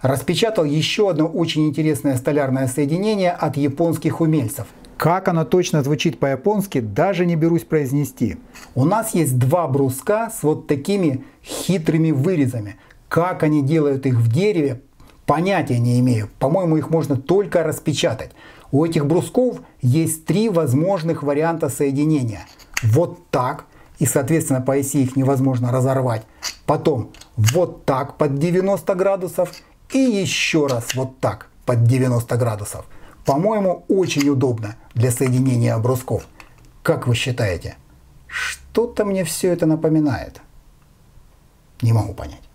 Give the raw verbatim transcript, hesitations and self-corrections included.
Распечатал еще одно очень интересное столярное соединение от японских умельцев. Как оно точно звучит по-японски, даже не берусь произнести. У нас есть два бруска с вот такими хитрыми вырезами. Как они делают их в дереве, понятия не имею. По-моему, их можно только распечатать. У этих брусков есть три возможных варианта соединения. Вот так, и соответственно по оси их невозможно разорвать. Потом вот так под девяносто градусов и еще раз вот так под девяносто градусов. По-моему, очень удобно для соединения брусков. Как вы считаете? Что-то мне все это напоминает. Не могу понять.